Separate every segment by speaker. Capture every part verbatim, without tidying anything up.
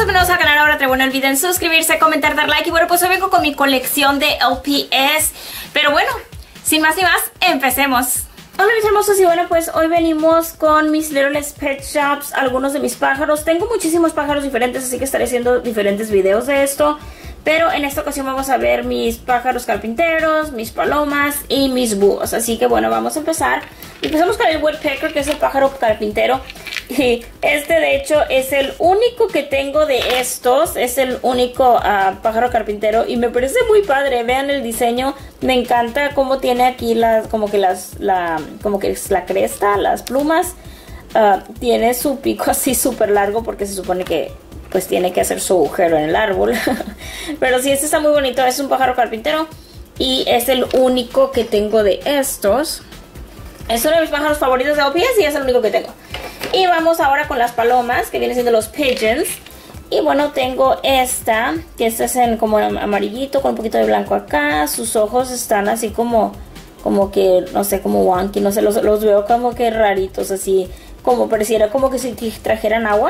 Speaker 1: bienvenidos al canal. Ahora traigo no olviden suscribirse, comentar, dar like. Y bueno, pues hoy vengo con mi colección de L P S. Pero bueno, sin más ni más, empecemos. Hola mis hermosos, y bueno pues hoy venimos con mis Little Pet Shops, algunos de mis pájaros. Tengo muchísimos pájaros diferentes, así que estaré haciendo diferentes videos de esto. Pero en esta ocasión vamos a ver mis pájaros carpinteros, mis palomas y mis búhos. Así que bueno, vamos a empezar. Empezamos con el woodpecker, que es el pájaro carpintero. Y este de hecho es el único que tengo de estos. Es el único uh, pájaro carpintero y me parece muy padre. Vean el diseño, me encanta cómo tiene aquí las, como que las, la, como que es la cresta, las plumas. Uh, tiene su pico así súper largo porque se supone que pues tiene que hacer su agujero en el árbol. Pero sí, este está muy bonito, es un pájaro carpintero y es el único que tengo de estos. Es uno de mis pájaros favoritos de L P S y es el único que tengo. Y vamos ahora con las palomas, que vienen siendo los pigeons. Y bueno, tengo esta, que esta es en como amarillito con un poquito de blanco acá. Sus ojos están así como, como que, no sé, como wonky, no sé, los, los veo como que raritos, así como pareciera como que si trajeran agua.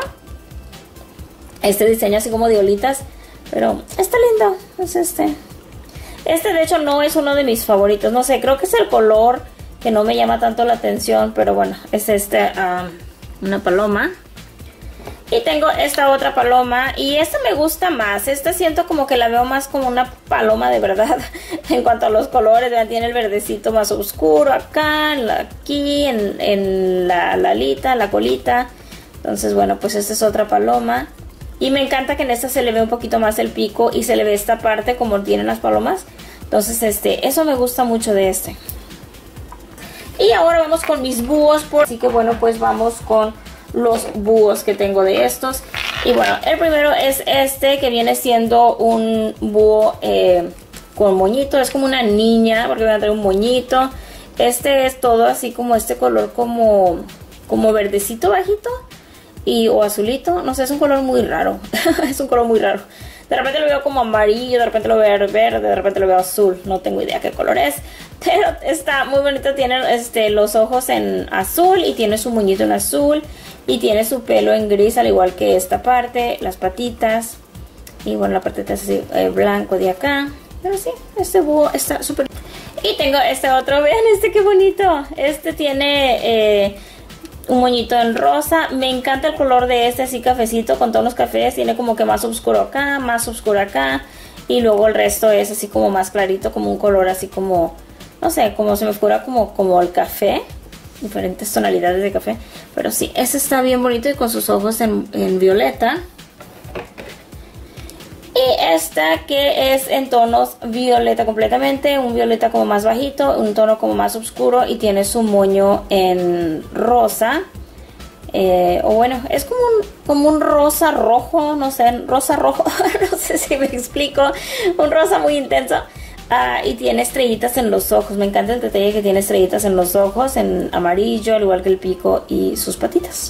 Speaker 1: Este diseño así como de olitas, pero está lindo, es este. Este de hecho no es uno de mis favoritos, no sé, creo que es el color que no me llama tanto la atención, pero bueno, es este, um, una paloma. Y tengo esta otra paloma y esta me gusta más, esta siento como que la veo más como una paloma de verdad. En cuanto a los colores, vean, tiene el verdecito más oscuro acá, aquí, en, en la, la alita, la colita. Entonces bueno, pues esta es otra paloma. Y me encanta que en esta se le ve un poquito más el pico y se le ve esta parte como tienen las palomas. Entonces este, eso me gusta mucho de este. Y ahora vamos con mis búhos, por... así que bueno, pues vamos con los búhos que tengo de estos. Y bueno, el primero es este, que viene siendo un búho eh, con moñito. Es como una niña, porque voy a traer un moñito. Este es todo así como este color como, como verdecito bajito. Y, o azulito, no sé, es un color muy raro. Es un color muy raro. De repente lo veo como amarillo, de repente lo veo verde, de repente lo veo azul. No tengo idea qué color es. Pero está muy bonito, tiene este, los ojos en azul y tiene su moñito en azul. Y tiene su pelo en gris, al igual que esta parte, las patitas. Y bueno, la parte es así, eh, blanco de acá. Pero sí, este búho está súper... Y tengo este otro, vean este qué bonito. Este tiene... Eh, un moñito en rosa. Me encanta el color de este, así cafecito con tonos cafés. Tiene como que más oscuro acá, más oscuro acá. Y luego el resto es así como más clarito, como un color así como, no sé, como se me fuera como, como el café. Diferentes tonalidades de café. Pero sí, este está bien bonito y con sus ojos en, en violeta. Y esta que es en tonos violeta completamente, un violeta como más bajito, un tono como más oscuro y tiene su moño en rosa. Eh, o bueno, es como un, como un rosa rojo, no sé, rosa rojo, no sé si me explico, un rosa muy intenso. Uh, y tiene estrellitas en los ojos, me encanta el detalle que tiene estrellitas en los ojos, en amarillo, al igual que el pico y sus patitas.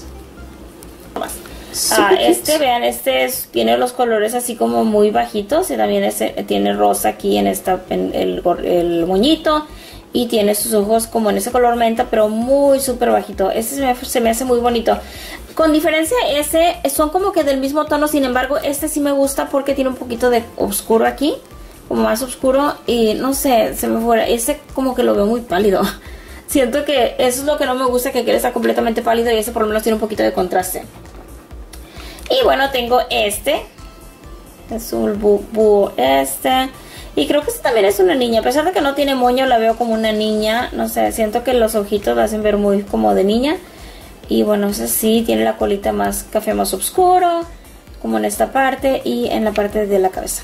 Speaker 1: Ah, este, vean, este es, tiene los colores así como muy bajitos y también ese, tiene rosa aquí en, esta, en el, el moñito y tiene sus ojos como en ese color menta, pero muy súper bajito. Este se me, se me hace muy bonito. Con diferencia, ese son como que del mismo tono, sin embargo, este sí me gusta porque tiene un poquito de oscuro aquí, como más oscuro y no sé, se me fuera. Este como que lo veo muy pálido. Siento que eso es lo que no me gusta, que quiere estar completamente pálido y este por lo menos tiene un poquito de contraste. Y bueno, tengo este. Es un búho este. Y creo que este también es una niña. A pesar de que no tiene moño, la veo como una niña. No sé, siento que los ojitos la hacen ver muy como de niña. Y bueno, ese sí, tiene la colita más café más oscuro. Como en esta parte y en la parte de la cabeza.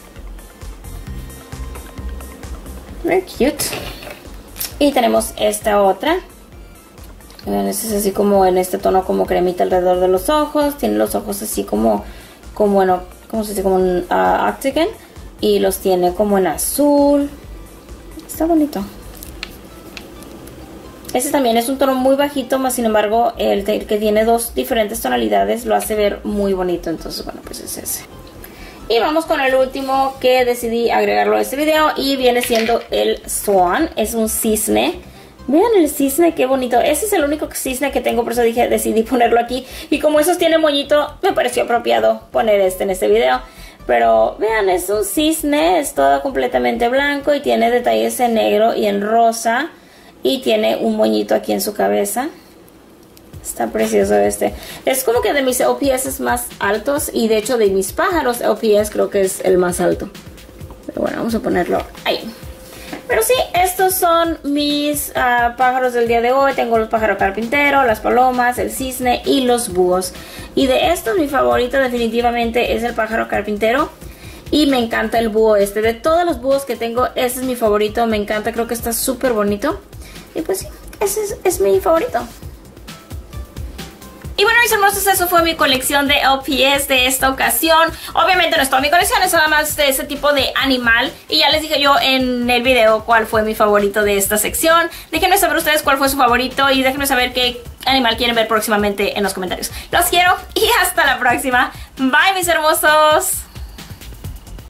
Speaker 1: Very cute. Y tenemos esta otra. Este es así como en este tono como cremita alrededor de los ojos. Tiene los ojos así como, como bueno, como se dice, como un uh, octagon. Y los tiene como en azul. Está bonito. Este también es un tono muy bajito, más sin embargo, el que tiene dos diferentes tonalidades lo hace ver muy bonito. Entonces, bueno, pues es ese. Y vamos con el último que decidí agregarlo a este video y viene siendo el swan. Es un cisne. Vean el cisne, qué bonito. Ese es el único cisne que tengo, por eso dije, decidí ponerlo aquí. Y como esos tienen moñito, me pareció apropiado poner este en este video. Pero vean, es un cisne, es todo completamente blanco y tiene detalles en negro y en rosa. Y tiene un moñito aquí en su cabeza. Está precioso este. Es como que de mis L P S más altos. Y de hecho de mis pájaros L P S creo que es el más alto. Pero bueno, vamos a ponerlo ahí. Pero sí, estos son mis uh, pájaros del día de hoy. Tengo los pájaros carpintero, las palomas, el cisne y los búhos. Y de estos mi favorito definitivamente es el pájaro carpintero. Y me encanta el búho este. De todos los búhos que tengo, este es mi favorito. Me encanta, creo que está súper bonito. Y pues sí, ese es, es mi favorito. Y bueno, mis hermosos, eso fue mi colección de L P S de esta ocasión. Obviamente no es toda mi colección, es nada más de ese tipo de animal. Y ya les dije yo en el video cuál fue mi favorito de esta sección. Déjenme saber ustedes cuál fue su favorito y déjenme saber qué animal quieren ver próximamente en los comentarios. Los quiero y hasta la próxima. Bye, mis hermosos.